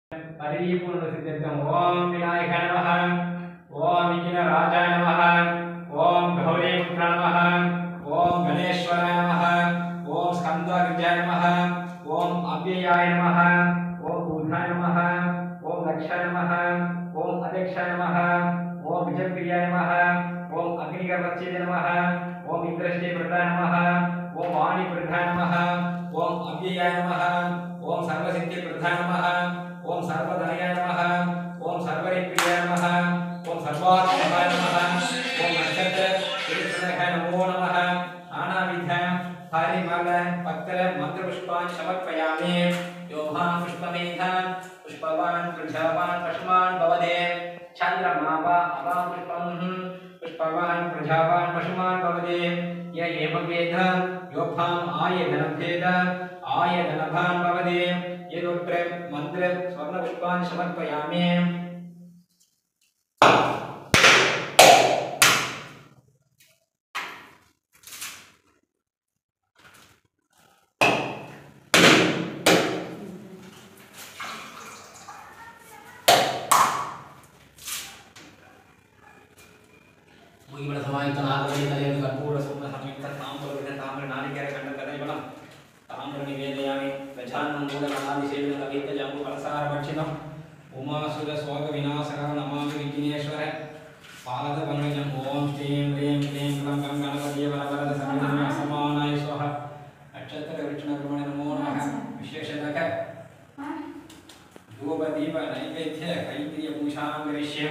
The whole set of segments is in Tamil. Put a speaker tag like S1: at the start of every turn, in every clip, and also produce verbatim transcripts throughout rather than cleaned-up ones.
S1: परिपूर्ण सिद्ध्यर्थम ओम विनायकाय नमः ओम विघ्नराजाय नमः ओम गौरीपुत्राय नमः ओम गणेश्वराय नमः ओम स्कंदगिरिजाय नमः ओम अव्ययाय नमः ओम बुधाय नमः ओम लक्षाय नमः ओम अध्यक्षाय नमः ओम विजयप्रियाय नमः ओम अग्निगर्भस्ये नमः ओम इंद्रश्रीप्रदाय नमः ओम वाणीप्रदाय नमः ओम अव्ययाय नमः ओम सर्वसिद्धिप्रदाय नमः ओम सर्वधनयाय नमः ओम सर्वरिप्रियाय नमः ओम सर्वात्मकाय नमः ओम नक्षत्र तिरुसनहाय नमो नमः नानाविध हरिमल पत्र मंत्र पुष्पान् समर्पयामि योहान् पुष्पमेधान् पुष्पवान् प्रजावान् पशुमान् भवते चन्द्रमा वा अवां पुष्पं पुष्पवान् प्रजावान् पशुमान् भवते य एवं वेद योभाम् आयधनभेद आयधनभान् भवते यदोत्र मंत्र स्वर्ण पुष्पान् समर्पयामि मुगिमल समाहित नागवली तलेन कर्पूर सोम समेत ताम्र विघ्न ताम्र नारिकेल खंड कदलीफलं ताम्र निवेदयामि गजाननं मूलकलादिसेविनं कवित्त जम्बू फलसार भक्षितम् उमासुर स्वग विनाशकं नमामि विघ्नेश्वर पाद पंकजम् ओम श्रीं ह्रीं क्लीं क्लं गं गणपतये वरवरद समिधं समानाय स्वाहा नक्षत्र वृक्षण क्रमणे नमो नमः विशेषतः धूप दीप नैवेद्य कैंकर्य पूजां करिष्ये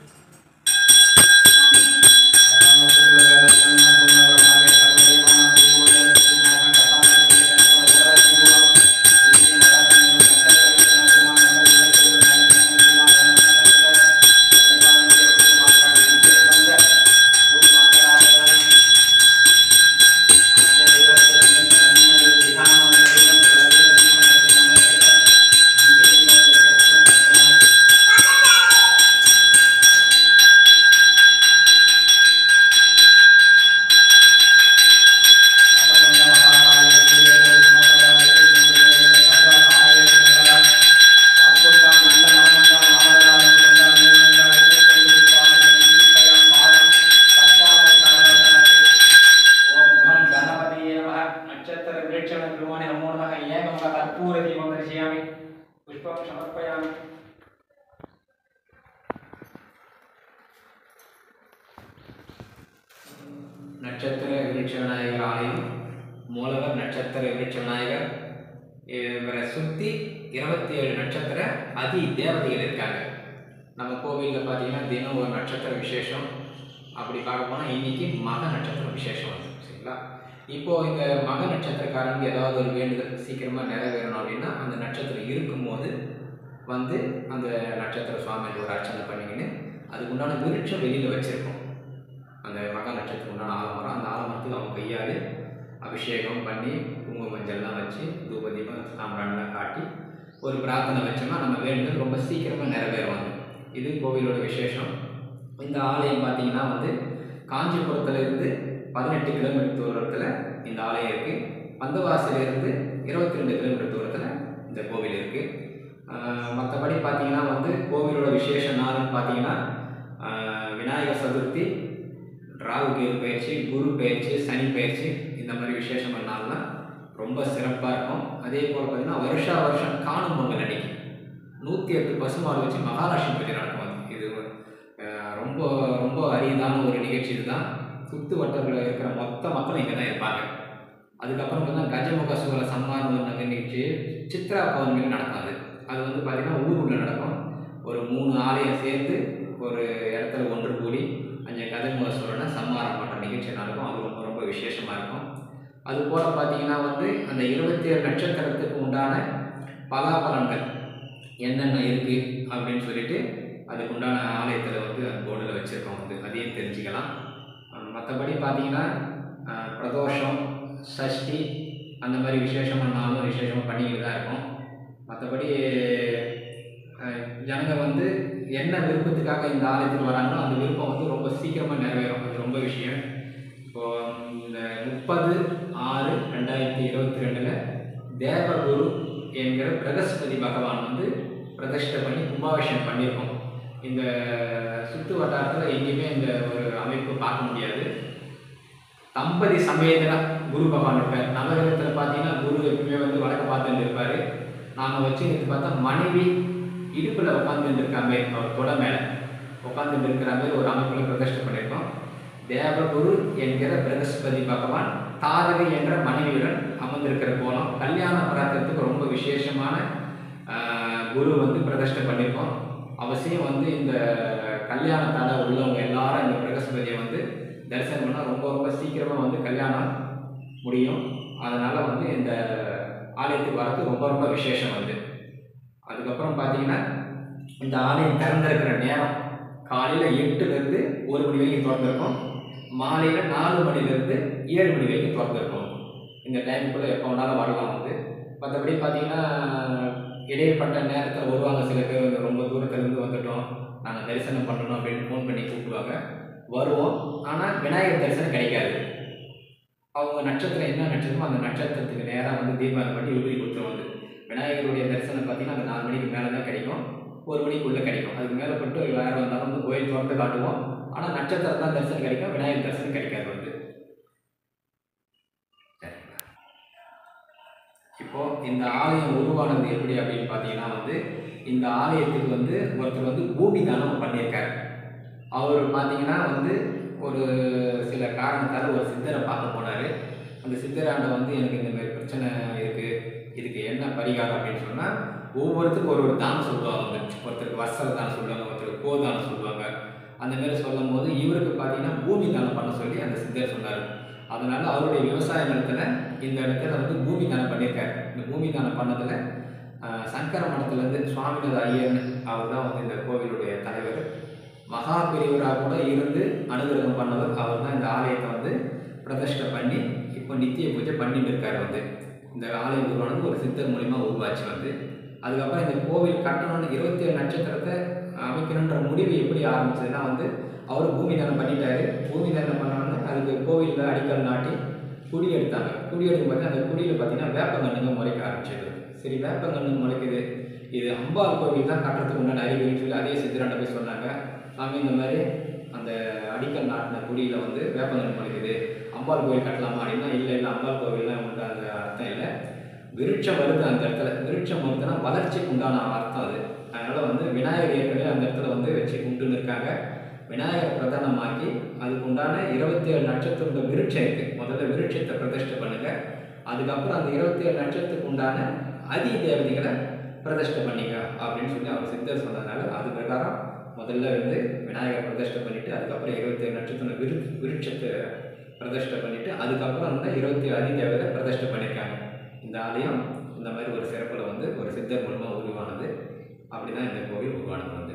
S1: नक्षत्र विवृक्ष विनायकर आलयम मूलवर नक्षत्र विवृक्ष विनायकर இவரை சுற்றி இருபத்தி ஏழு நட்சத்திர அதி தேவதைகள் இருக்காங்க. நம்ம கோவிலில் பார்த்தீங்கன்னா தினம் ஒரு நட்சத்திர விசேஷம். அப்படி பார்க்க போனால் இன்னைக்கு மக நட்சத்திர விசேஷம் வந்து சரிங்களா. இப்போது இந்த மக நட்சத்திரக்காரங்க ஏதாவது ஒரு வேண்டுதல் சீக்கிரமாக நிறைவேறணும் அப்படின்னா அந்த நட்சத்திரம் இருக்கும்போது வந்து அந்த நட்சத்திர சுவாமிக்கு ஒரு அர்ச்சனை பண்ணிக்கின்னு அதுக்கு உண்டான விருட்சம் வெளியில் வச்சுருக்கோம். அந்த மக நட்சத்திரம் உண்டான ஆலமரம் அந்த ஆலமரத்துக்கு அவங்க கையால் அபிஷேகம் பண்ணி குங்கும மஞ்சள்லாம் வச்சு தூப தீபம் சாம்பிரான்லாம் காட்டி ஒரு பிரார்த்தனை வச்சோம்னா நம்ம வேண்டுதல் ரொம்ப சீக்கிரமாக நிறைவேறுவாங்க. இது கோவிலோட விசேஷம். இந்த ஆலயம் பார்த்திங்கன்னா வந்து காஞ்சிபுரத்துலேருந்து பதினெட்டு கிலோமீட்டர் தூரத்தில் இந்த ஆலயம் இருக்குது. பந்தவாசிலேருந்து இருபத்தி ரெண்டு கிலோமீட்டர் தூரத்தில் இந்த கோவில் இருக்குது. மற்றபடி பார்த்திங்கன்னா வந்து கோவிலோட விசேஷ நாள்னு பார்த்திங்கன்னா விநாயகர் சதுர்த்தி, ராகுகேது பயிற்சி, குரு பயிற்சி, சனி பயிற்சி இந்த மாதிரி விசேஷமான நாள்லாம் ரொம்ப சிறப்பாக இருக்கும். அதே போல் பார்த்திங்கன்னா வருஷா வருஷம் காணும் பொங்கல் அன்னைக்கு நூற்றி எட்டு பசுமாடு வச்சு மகாலட்சுமி பூஜை நடக்கும். இது ரொம்ப ரொம்ப அரியதான ஒரு நிகழ்ச்சி. இதுதான் சுற்று வட்டத்தில் இருக்கிற மொத்த மக்களும் இங்கே தான் இருப்பாங்க. அதுக்கப்புறம் பார்த்தீங்கன்னா கஜமுக சூழல சம்மானம் நிகழ்ச்சி சித்ரா பௌர்ணமி நடக்கும். அது அது வந்து பார்த்திங்கன்னா ஊர் உள்ள நடக்கும். ஒரு மூணு ஆலயம் சேர்ந்து ஒரு இடத்துல ஒன்று கூடி அஞ்சு கஜமுக சூழலை சம்மானம் பண்ணுற நிகழ்ச்சி நடக்கும். அது ரொம்ப ரொம்ப விசேஷமாக இருக்கும். அதுபோல் பார்த்திங்கன்னா வந்து அந்த இருபத்தி ஏழு நட்சத்திரத்துக்கு உண்டான பலாபலன்கள் என்னென்ன இருக்குது அப்படின்னு சொல்லிட்டு அதுக்கு உண்டான ஆலயத்தில் வந்து போர்டில் வச்சுருக்கோம். வந்து அதையும் தெரிஞ்சுக்கலாம். மற்றபடி பார்த்திங்கன்னா பிரதோஷம், சஷ்டி அந்த மாதிரி விசேஷமான நாளும் விசேஷமாக பண்ணிக்கிட்டு தான் இருக்கும். மற்றபடி ஜனங்க வந்து என்ன விருப்பத்துக்காக இந்த ஆலயத்துக்கு வராங்களோ அந்த விருப்பம் வந்து ரொம்ப சீக்கிரமாக நிறைவேறும். அது ரொம்ப விஷயம். இப்போது இந்த முப்பது ஆறு ரெண்டாயிரத்தி இருபத்தி ரெண்டில் தேவகுரு என்கிற பிரகஸ்பதி பகவான் வந்து பிரதிஷ்டை பண்ணி கும்பாபிஷேகம் பண்ணியிருக்கோம். இந்த சுற்று வட்டாரத்தில் எங்கேயுமே இந்த ஒரு அமைப்பு பார்க்க முடியாது. தம்பதி சமேதனா குரு பகவான் இருப்பார். நவகிரகத்தில் பார்த்தீங்கன்னா குரு எப்பவுமே வந்து வடக்க பார்த்துட்டு இருப்பார். நாங்கள் வச்சு இது பார்த்தா மனைவி இடுப்பில் உட்காந்துட்டு இருக்கிற மாதிரி, அவர் தொட மேலே உட்காந்துட்டு இருக்கிற மாதிரி ஒரு அமைப்பில் பிரதிஷ்டை பண்ணியிருக்கோம். தேவகுரு என்கிற பிரகஸ்பதி பகவான் தாரகை என்ற மனைவியுடன் அமர்ந்திருக்கிற கோலம். கல்யாண பிரார்த்தத்துக்கு ரொம்ப விசேஷமான குரு வந்து பிரதிஷ்டை பண்ணியிருக்கோம். அவசியம் வந்து இந்த கல்யாண தடை உள்ளவங்க எல்லாரும் இந்த பிரகஸ்பதியை வந்து தரிசனம் பண்ணால் ரொம்ப ரொம்ப சீக்கிரமாக வந்து கல்யாணம் முடியும். அதனால் வந்து இந்த ஆலயத்துக்கு வரது ரொம்ப ரொம்ப விசேஷம் வந்து. அதுக்கப்புறம் பார்த்தீங்கன்னா இந்த ஆலயம் திறந்திருக்கிற நேரம் காலையில் எட்டுலேருந்து ஒரு மணி வரைக்கும் திறந்துருக்கும். மாலையில் நாலு மணிலேருந்து ஏழு மணி வரைக்கும் திறந்துருக்கும். இந்த டைமுக்குள்ளே எப்போ வேணாலும் வரலாம் வந்து. மற்றபடி பார்த்தீங்கன்னா இடைப்பட்ட நேரத்தில் வருவாங்க சில பேர், ரொம்ப தூரத்துலேருந்து வந்துட்டோம் நாங்கள் தரிசனம் பண்ணணும் அப்படின்னு ஃபோன் பண்ணி கூப்பிடுவாங்க. வருவோம், ஆனால் விநாயகர் தரிசனம் கிடைக்காது. அவங்க நட்சத்திரம் என்ன நட்சத்திரமோ அந்த நட்சத்திரத்துக்கு நேராக வந்து தீபாவளி பண்ணி விபதி கொடுத்துரும். வந்து விநாயகருடைய தரிசனம் பார்த்தீங்கன்னா அந்த நாலு மணிக்கு மேலே தான் கிடைக்கும், ஒரு மணிக்குள்ளே கிடைக்கும். அதுக்கு மேலே பட்டு வேறு வந்தாலும் வந்து கோயில் திறந்து காட்டுவோம், ஆனால் நட்சத்திரம் தான் தரிசனம் கிடைக்கும், விநாயகர் தரிசனம் கிடைக்காது வந்து. இப்போது இந்த ஆலயம் உருவானது எப்படி அப்படின்னு பார்த்தீங்கன்னா வந்து இந்த ஆலயத்துக்கு வந்து ஒருத்தர் வந்து பூமி தானம் பண்ணியிருக்காரு. அவர் பார்த்தீங்கன்னா வந்து ஒரு சில காரணத்தால் ஒரு சித்தரை பார்க்க போனார். அந்த சித்தராண்ட வந்து எனக்கு இந்த மாதிரி பிரச்சனை இருக்குது, இதுக்கு என்ன பரிகாரம் அப்படின்னு சொன்னால் ஒவ்வொருத்தருக்கும் ஒரு ஒரு தானம் சொல்லுவாங்க. வந்து ஒருத்தருக்கு வஸ்திர தானம் சொல்லுவாங்க, ஒருத்தருக்கு கோ தானம் சொல்லுவாங்க. அந்த மாதிரி சொல்லும் போது இவருக்கு பார்த்தீங்கன்னா பூமி தானம் பண்ண சொல்லி அந்த சித்தர் சொன்னார். அதனால் அவருடைய விவசாய நிலத்தில் இந்த இடத்துல வந்து பூமி தானம் பண்ணியிருக்காரு. இந்த பூமி தானம் பண்ணதில் சங்கர மடத்துலேருந்து சுவாமிநாத ஐயர் அவர் தான் வந்து இந்த கோவிலுடைய தலைவர். மகா பெரியவராக கூட இருந்து அனுகிரகம் பண்ணவர் அவர் தான். இந்த ஆலயத்தை வந்து பிரதிஷ்டை பண்ணி இப்போ நித்திய பூஜை பண்ணிட்டு இருக்காரு. வந்து இந்த ஆலயம் உருவானது ஒரு சித்தர் மூலிமா உருவாச்சு. வந்து அதுக்கப்புறம் இந்த கோவில் கட்டணும்னு இருபத்தி ஏழு நட்சத்திரத்தை அமைக்கணுன்ற முடிவு எப்படி ஆரம்பிச்சதுன்னா வந்து அவர் பூமி தானம் பண்ணிட்டாரு. பூமி தானம் பண்ணோன்னு அதுக்கு கோவிலில் அடிக்கல் நாட்டி குடி எடுத்தாங்க. குடி எடுக்கும் போது அந்த குடியில் பார்த்தீங்கன்னா வேப்பங்கண்ணுங்க முளைக்க ஆரம்பிச்சது. சரி, வேப்பங்கண்ணு முளைக்குது, இது அம்பாள் கோவில் தான் கட்டுறதுக்கு உண்டான அறிகுறின்னு சொல்லி அதே சித்தராண்ட போய் சொன்னாங்க. சாமி இந்த மாதிரி அந்த அடிக்கல் நாட்டின குடியில் வந்து வேப்பங்கண்ணு முளைக்குது, அம்பாள் கோவில் கட்டலாமா அப்படின்னா இல்லை இல்லை அம்பாள் கோவில்லாம் உண்டு அந்த அர்த்தம் இல்லை, விருட்சம் வருது அந்த இடத்துல. விருட்சம் வருதுன்னா வளர்ச்சிக்கு உண்டான அர்த்தம் அது. அதனால் வந்து விநாயகர் ஏற்கனவே அந்த இடத்துல வந்து வச்சு கும்பிட்டுன்னு இருக்காங்க. விநாயகர் பிரதானமாக்கி அதுக்கு உண்டான இருபத்தி ஏழு நட்சத்திரம் விருட்சம் இருக்குது. முதல்ல விருட்சத்தை பிரதிஷ்டை பண்ணுங்க, அதுக்கப்புறம் அந்த இருபத்தி ஏழு நட்சத்திரத்துக்கு உண்டான அதி தேவதைகளை பிரதிஷ்டை பண்ணிக்க அப்படின்னு சொல்லி அவர் சித்தர் சொன்னதுனால அது பிரகாரம் முதல்ல வந்து விநாயகர் பிரதிஷ்டை பண்ணிவிட்டு அதுக்கப்புறம் இருபத்தி ஏழு நட்சத்திரம் விரு விருட்சத்தை பிரதிஷ்டை பண்ணிவிட்டு அதுக்கப்புறம் அந்த இருபத்தி ஏழு அதி தேவதை பிரதிஷ்டை பண்ணியிருக்காங்க. இந்த ஆலயம் இந்த மாதிரி ஒரு சிறப்பில் வந்து ஒரு சித்தர் மூலமாக உருவானது. அப்படி தான் இந்த கோவில் உருவானது. வந்து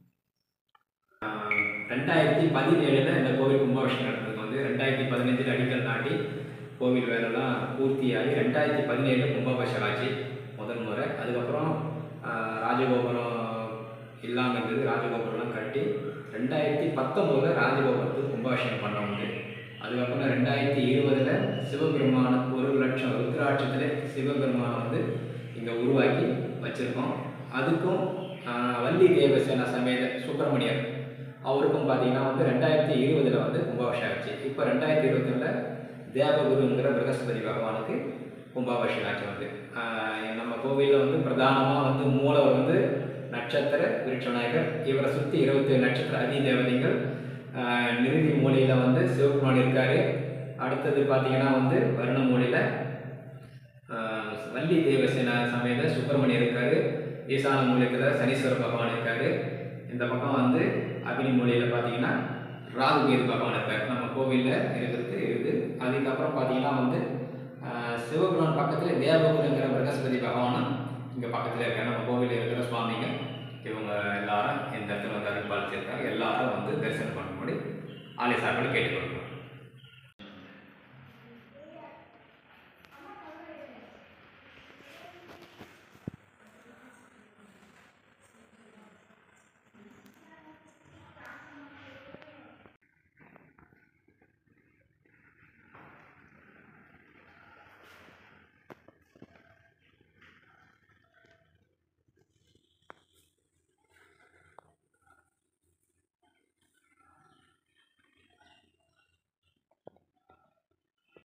S1: ரெண்டாயிரத்தி பதினேழில் இந்த கோவில் கும்பாபிஷேகம் நடந்ததுக்கு வந்து ரெண்டாயிரத்தி பதினஞ்சில் அடிக்கல் நாட்டி கோவில் வேலைலாம் பூர்த்தியாகி ரெண்டாயிரத்தி பதினேழில் கும்பாபிஷேகம் ஆச்சு முதல் முறை. அதுக்கப்புறம் ராஜகோபுரம் இல்லாமல் இருந்தது, ராஜகோபுரம்லாம் கட்டி ரெண்டாயிரத்தி பத்தொம்போதில் ராஜகோபுரத்துக்கு கும்பாபிஷேகம் பண்ண வந்து. அதுக்கப்புறம் ரெண்டாயிரத்தி இருபதில் சிவபெருமான ஒரு லட்சம் ருத்ராட்சத்தில் சிவபெருமானை வந்து இங்கே உருவாக்கி வச்சுருக்கோம். அதுக்கும் வள்ளி தேவசேனா சமேத சுப்பிரமணியர் அவருக்கும் பார்த்தீங்கன்னா வந்து ரெண்டாயிரத்தி இருபதில் வந்து கும்பாபிஷேகம் ஆச்சு. இப்போ ரெண்டாயிரத்தி இருபத்தொன்னில் தேவகுருங்கிற பிரகஸ்பதி பகவானுக்கு கும்பாபிஷேகம் ஆச்சு. வந்து நம்ம கோவிலில் வந்து பிரதானமாக வந்து மூலவர் வந்து நட்சத்திர விருட்சநாயகர், இவரை சுற்றி இருபத்தி ஏழு நட்சத்திர அதி தேவதைகள், நிறுதி மூலையில் வந்து சிவபெருமான் இருக்கார். அடுத்தது பார்த்தீங்கன்னா வந்து வருண மூலையில் வள்ளி தேவசேனா சமேத சுப்பிரமணியர் இருக்கார். ஈசான மூலையில் சனீஸ்வர பகவான் இருக்கார். இந்த பக்கம் வந்து அக்னி மூலையில் பார்த்தீங்கன்னா ராகுகேது பகவான் இருக்கார். நம்ம கோவிலில் இருக்கிறது இருக்குது. அதுக்கப்புறம் பார்த்தீங்கன்னா வந்து சிவபெருமான் பக்கத்தில் தேவகுருங்கிற பிரகஸ்பதி பகவானும் இங்கே பக்கத்தில் இருக்காங்க. நம்ம கோவிலில் இருக்கிற சுவாமிங்க இவங்க எல்லாரும் இந்த இடத்துல வந்து அருள் பாலிச்சிருக்காங்க. எல்லாரும் வந்து தரிசனம் பண்ணும்படி ஆலய சார்பில் கேட்டுக்கொள்கிறோம்.